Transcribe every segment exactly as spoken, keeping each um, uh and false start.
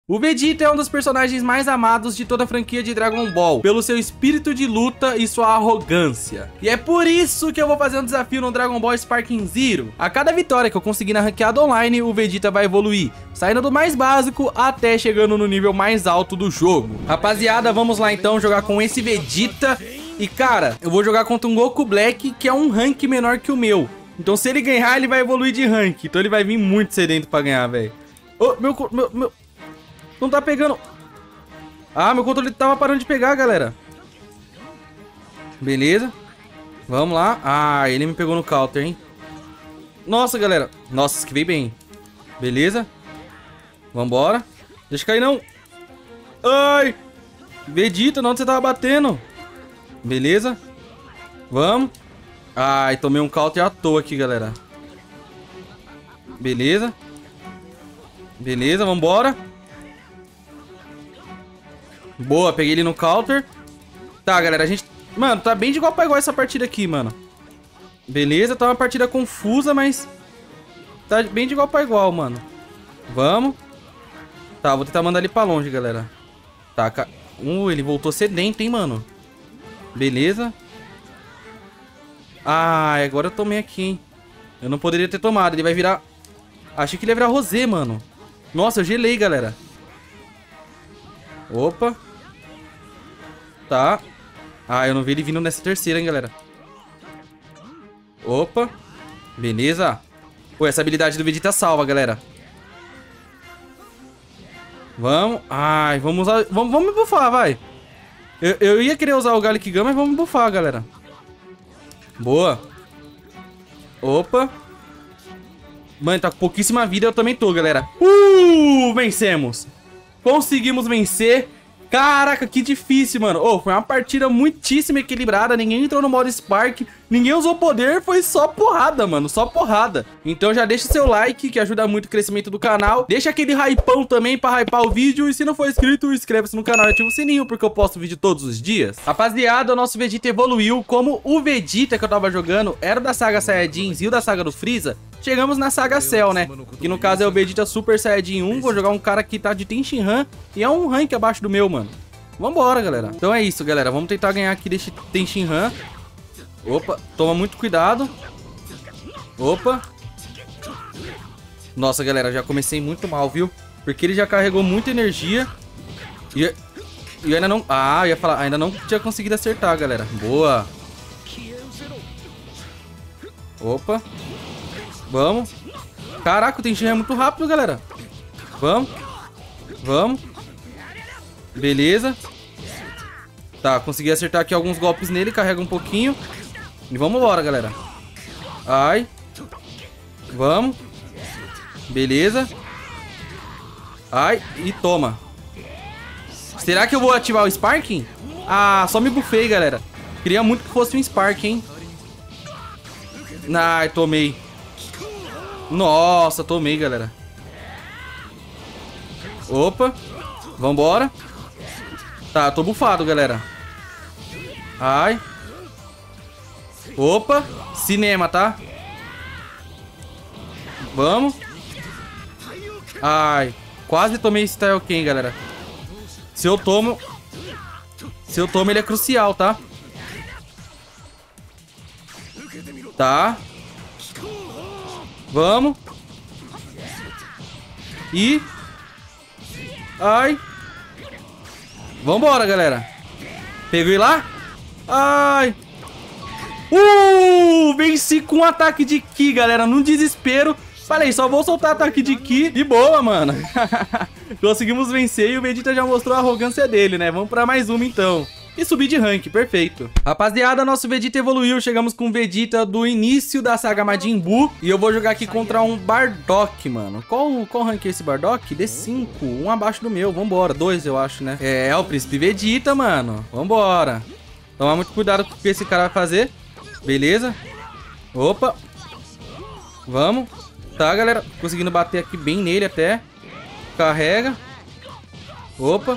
O Vegeta é um dos personagens mais amados de toda a franquia de Dragon Ball, pelo seu espírito de luta e sua arrogância. E é por isso que eu vou fazer um desafio no Dragon Ball Sparking Zero. A cada vitória que eu conseguir na ranqueada online, o Vegeta vai evoluir, saindo do mais básico até chegando no nível mais alto do jogo. Rapaziada, vamos lá então jogar com esse Vegeta. E cara, eu vou jogar contra um Goku Black, que é um rank menor que o meu. Então se ele ganhar, ele vai evoluir de rank. Então ele vai vir muito sedento pra ganhar, velho. Ô, meu, meu, meu... Não tá pegando. Ah, meu controle tava parando de pegar, galera. Beleza. Vamos lá. Ah, ele me pegou no counter, hein. Nossa, galera. Nossa, esquivei bem. Beleza. Vambora. Deixa cair, não. Ai. Vegeta, onde você tava batendo? Beleza. Vamos. Ai, tomei um counter à toa aqui, galera. Beleza. Beleza, vambora. Boa, peguei ele no counter. Tá, galera, a gente... Mano, tá bem de igual pra igual essa partida aqui, mano. Beleza, tá uma partida confusa, mas... Tá bem de igual pra igual, mano. Vamos. Tá, vou tentar mandar ele pra longe, galera. Tá, ca... Uh, ele voltou sedento, hein, mano. Beleza. Ah, agora eu tomei aqui, hein. Eu não poderia ter tomado, ele vai virar... Achei que ele ia virar rosé, mano. Nossa, eu gelei, galera. Opa. Tá. Ah, eu não vi ele vindo nessa terceira, hein, galera. Opa. Beleza. Pô, essa habilidade do Vegeta salva, galera. Vamos. Ai, vamos usar... Vamos, vamos buffar, vai. Eu, eu ia querer usar o Gallic Gun, mas vamos buffar, galera. Boa. Opa. Mano, tá com pouquíssima vida, eu também tô, galera. Uh, vencemos. Conseguimos vencer. Caraca, que difícil, mano. Oh, foi uma partida muitíssimo equilibrada. Ninguém entrou no modo Spark. Ninguém usou poder. Foi só porrada, mano. Só porrada. Então já deixa seu like, que ajuda muito o crescimento do canal. Deixa aquele hypão também pra hypar o vídeo. E se não for inscrito, inscreva-se no canal e ativa o sininho, porque eu posto vídeo todos os dias. Rapaziada, o nosso Vegeta evoluiu. Como o Vegeta que eu tava jogando era da saga Saiyajins e o da saga do Freeza, chegamos na saga Cell, né? Que no caso é o Vegeta Super Saiyajin um. Vou jogar um cara que tá de Tenshinhan e é um rank abaixo do meu, mano. Vambora, galera. Então é isso, galera. Vamos tentar ganhar aqui desse Tenshinhan. Opa, toma muito cuidado. Opa. Nossa, galera, já comecei muito mal, viu? Porque ele já carregou muita energia. E eu, eu ainda não... Ah, eu ia falar, ainda não tinha conseguido acertar, galera. Boa. Opa. Vamos. Caraca, o Tenshinhan é muito rápido, galera. Vamos. Vamos. Beleza. Tá, consegui acertar aqui alguns golpes nele. Carrega um pouquinho. E vamos embora, galera. Ai. Vamos. Beleza. Ai, e toma. Será que eu vou ativar o Sparking? Ah, só me bufei, galera. Queria muito que fosse um Spark, hein. Ai, tomei. Nossa, tomei, galera. Opa. Vambora. Tá, tô bufado, galera. Ai. Opa. Cinema, tá? Vamos. Ai. Quase tomei esse Taioken, galera. Se eu tomo... Se eu tomo, ele é crucial, tá? Tá. Vamos. E... Ai. Vambora, galera. Peguei lá. Ai. Uh, venci com um ataque de Ki, galera. No desespero. Falei, só vou soltar ataque de Ki. De boa, mano. Conseguimos vencer e o Vegeta já mostrou a arrogância dele, né? Vamos pra mais uma, então. E subir de rank, perfeito. Rapaziada, nosso Vegeta evoluiu. Chegamos com o Vegeta do início da saga Majin Buu. E eu vou jogar aqui contra um Bardock, mano. Qual, qual rank é esse Bardock? D cinco, um abaixo do meu. Vambora, dois eu acho, né? É, é o Príncipe Vegeta, mano. Vambora. Tomar muito cuidado com o que esse cara vai fazer. Beleza. Opa. Vamos. Tá, galera. Conseguindo bater aqui bem nele até. Carrega. Opa.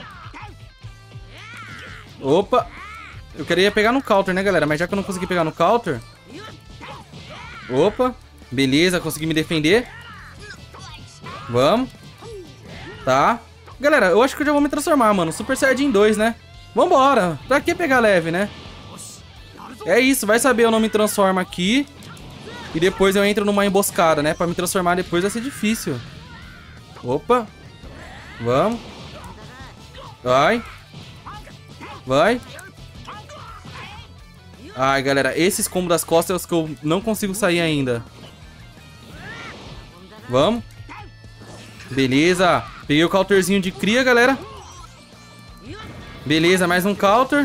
Opa. Eu queria pegar no counter, né, galera? Mas já que eu não consegui pegar no counter... Opa. Beleza, consegui me defender. Vamos. Tá. Galera, eu acho que eu já vou me transformar, mano. Super Saiyajin dois, né? Vambora. Pra que pegar leve, né? É isso, vai saber, eu não me transformo aqui. E depois eu entro numa emboscada, né? Pra me transformar depois vai ser difícil. Opa. Vamos. Vai. Vai. Ai, galera, esses combos das costas é os que eu não consigo sair ainda. Vamos. Beleza. Peguei o counterzinho de cria, galera. Beleza, mais um counter.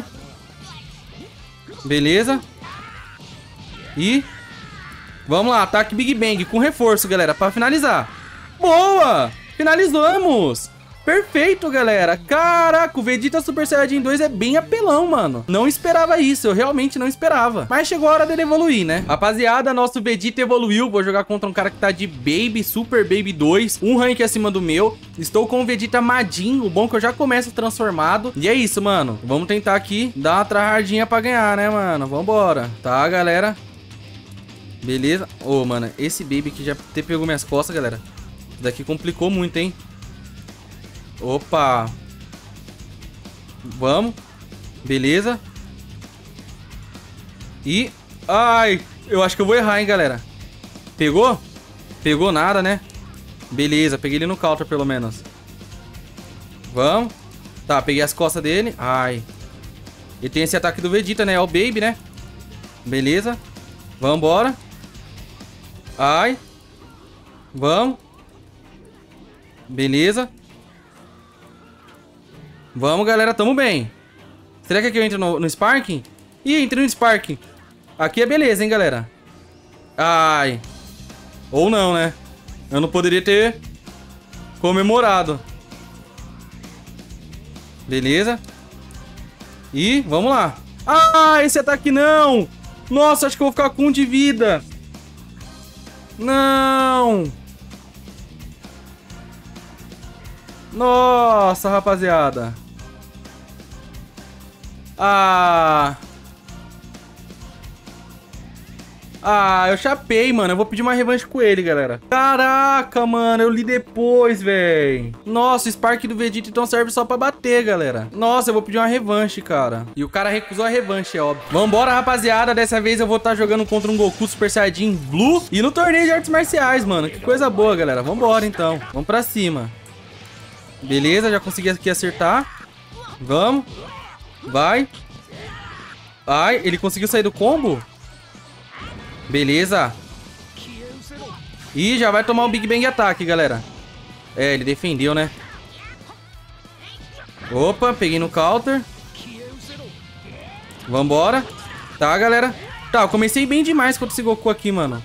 Beleza. E... vamos lá, ataque Big Bang com reforço, galera, pra finalizar. Boa! Finalizamos! Perfeito, galera. Caraca, o Vegeta Super Saiyajin dois é bem apelão, mano. Não esperava isso, eu realmente não esperava. Mas chegou a hora dele evoluir, né? Rapaziada, nosso Vegeta evoluiu. Vou jogar contra um cara que tá de Baby, Super Baby dois. Um rank acima do meu. Estou com o Vegeta Majin. O bom é que eu já começo transformado. E é isso, mano. Vamos tentar aqui dar uma tryhardinha pra ganhar, né, mano? Vambora. Tá, galera. Beleza. Ô, oh, mano, esse Baby aqui já até pegou minhas costas, galera. Isso daqui complicou muito, hein? Opa. Vamos. Beleza. E... ai, eu acho que eu vou errar, hein, galera. Pegou? Pegou nada, né? Beleza, peguei ele no counter, pelo menos. Vamos. Tá, peguei as costas dele. Ai. Ele tem esse ataque do Vegeta, né? É o Baby, né? Beleza. Vambora. Ai. Vamos. Beleza. Vamos, galera, tamo bem. Será que aqui eu entro no, no Sparking? Ih, entrei no Sparking. Aqui é beleza, hein, galera. Ai. Ou não, né? Eu não poderia ter comemorado. Beleza. E vamos lá. Ah, esse ataque não. Nossa, acho que eu vou ficar com um de vida. Não. Nossa, rapaziada. Ah. Ah, eu chapei, mano. Eu vou pedir uma revanche com ele, galera. Caraca, mano. Eu li depois, velho. Nossa, o Spark do Vegeta então serve só pra bater, galera. Nossa, eu vou pedir uma revanche, cara. E o cara recusou a revanche, é óbvio. Vambora, rapaziada. Dessa vez eu vou estar jogando contra um Goku Super Saiyajin Blue. E no torneio de artes marciais, mano. Que coisa boa, galera. Vambora, então. Vamos pra cima. Beleza, já consegui aqui acertar. Vamos. Vai. Ai, ele conseguiu sair do combo? Beleza. Ih, já vai tomar um Big Bang ataque, galera. É, ele defendeu, né? Opa, peguei no counter. Vambora. Tá, galera. Tá, eu comecei bem demais contra esse Goku aqui, mano.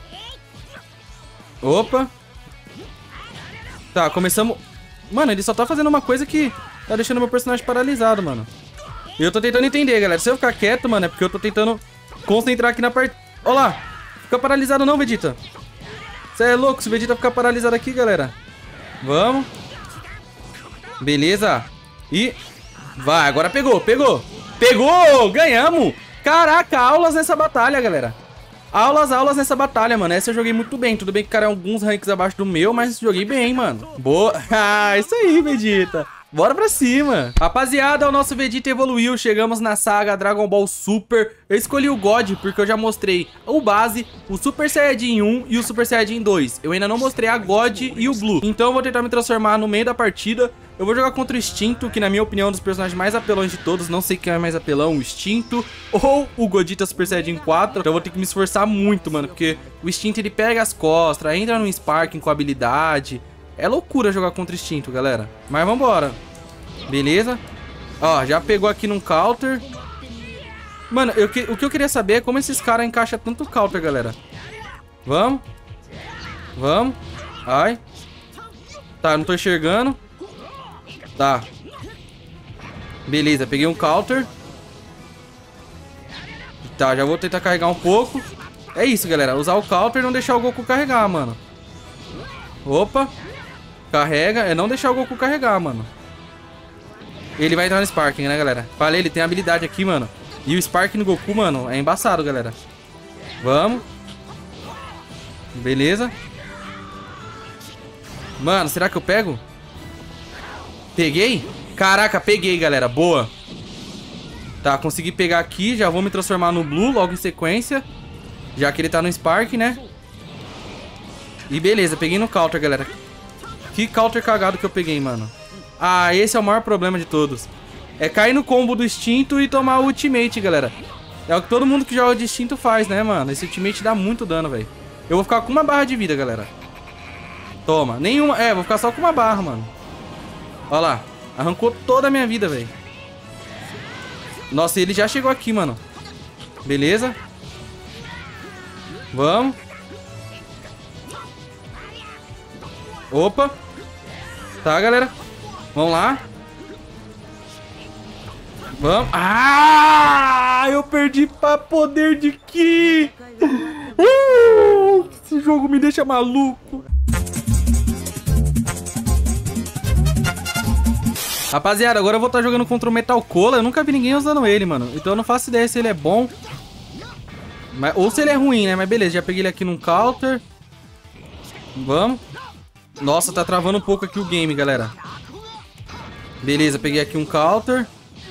Opa. Tá, começamos... Mano, ele só tá fazendo uma coisa que tá deixando meu personagem paralisado, mano. E eu tô tentando entender, galera. Se eu ficar quieto, mano, é porque eu tô tentando concentrar aqui na parte... Olha lá. Fica paralisado não, Vegeta. Você é louco se o Vegeta ficar paralisado aqui, galera. Vamos. Beleza. E... vai, agora pegou, pegou. Pegou! Ganhamos! Caraca, aulas nessa batalha, galera. Aulas, aulas nessa batalha, mano. Essa eu joguei muito bem. Tudo bem que o cara é alguns ranks abaixo do meu, mas joguei bem, mano. Boa. Ah, isso aí, Vegeta. Bora pra cima. Rapaziada, o nosso Vegeta evoluiu. Chegamos na saga Dragon Ball Super. Eu escolhi o God porque eu já mostrei o base, o Super Saiyajin um e o Super Saiyajin dois. Eu ainda não mostrei a God e o Blue. Então eu vou tentar me transformar no meio da partida. Eu vou jogar contra o Extinto, que na minha opinião é um dos personagens mais apelões de todos. Não sei quem é mais apelão, o Extinto ou o Godita Super Saiyajin quatro. Então eu vou ter que me esforçar muito, mano, porque o Extinto ele pega as costas, entra no Sparking com habilidade. É loucura jogar contra o Extinto, galera. Mas vambora. Beleza. Ó, já pegou aqui num counter. Mano, eu que, o que eu queria saber é como esses caras encaixam tanto counter, galera. Vamos. Vamos. Ai. Tá, não tô enxergando. Tá. Beleza, peguei um counter. Tá, já vou tentar carregar um pouco. É isso, galera. Usar o counter e não deixar o Goku carregar, mano. Opa. Carrega. É não deixar o Goku carregar, mano. Ele vai entrar no Sparking, né, galera? Falei, ele tem habilidade aqui, mano. E o Sparking no Goku, mano, é embaçado, galera. Vamos. Beleza. Mano, será que eu pego? Peguei? Caraca, peguei, galera. Boa. Tá, consegui pegar aqui. Já vou me transformar no Blue logo em sequência. Já que ele tá no Spark, né? E beleza, peguei no counter, galera. Que counter cagado que eu peguei, mano. Ah, esse é o maior problema de todos. É cair no combo do instinto e tomar o ultimate, galera. É o que todo mundo que joga de instinto faz, né, mano? Esse ultimate dá muito dano, velho. Eu vou ficar com uma barra de vida, galera. Toma. Nenhuma. É, vou ficar só com uma barra, mano. Olha lá. Arrancou toda a minha vida, velho. Nossa, ele já chegou aqui, mano. Beleza. Vamos. Opa. Tá, galera. Vamos lá. Vamos. Ah! Eu perdi pra poder de Ki. Uh, esse jogo me deixa maluco. Rapaziada, agora eu vou estar jogando contra o Metal Cola. Eu nunca vi ninguém usando ele, mano. Então eu não faço ideia se ele é bom. Mas, ou se ele é ruim, né? Mas beleza, já peguei ele aqui num counter. Vamos. Nossa, tá travando um pouco aqui o game, galera. Beleza, peguei aqui um counter.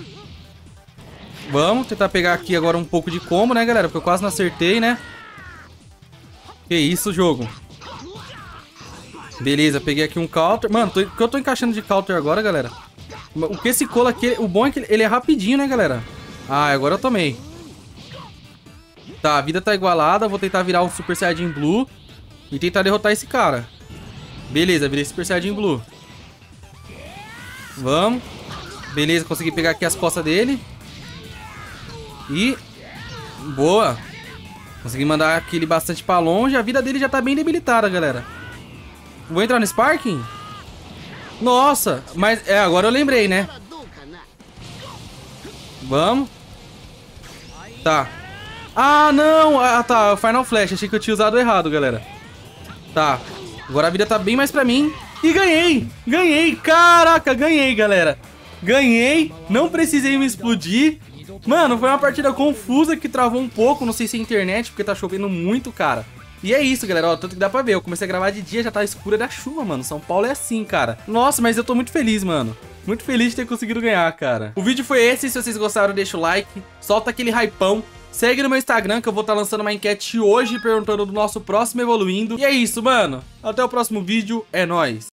Vamos tentar pegar aqui agora um pouco de combo, né, galera? Porque eu quase não acertei, né? Que isso, jogo. Beleza, peguei aqui um counter. Mano, tô, o que eu tô encaixando de counter agora, galera? O que esse cola aqui... O bom é que ele é rapidinho, né, galera? Ah, agora eu tomei. Tá, a vida tá igualada. Vou tentar virar um Super Saiyajin Blue e tentar derrotar esse cara. Beleza, virei Super Saiyajin Blue. Vamos. Beleza, consegui pegar aqui as costas dele. E... Boa. Consegui mandar aquele bastante pra longe. A vida dele já tá bem debilitada, galera. Vou entrar no Sparking? Nossa, mas... É, agora eu lembrei, né? Vamos. Tá. Ah, não. Ah, tá. Final Flash. Achei que eu tinha usado errado, galera. Tá. Agora a vida tá bem mais pra mim. E ganhei. Ganhei. Caraca, ganhei, galera. Ganhei. Não precisei me explodir. Mano, foi uma partida confusa que travou um pouco. Não sei se é internet, porque tá chovendo muito, cara. E é isso, galera, ó, tanto que dá pra ver. Eu comecei a gravar de dia, já tá escura da chuva, mano. São Paulo é assim, cara. Nossa, mas eu tô muito feliz, mano. Muito feliz de ter conseguido ganhar, cara. O vídeo foi esse, se vocês gostaram, deixa o like. Solta aquele hypão. Segue no meu Instagram, que eu vou estar lançando uma enquete hoje, perguntando do nosso próximo Evoluindo. E é isso, mano. Até o próximo vídeo, é nóis.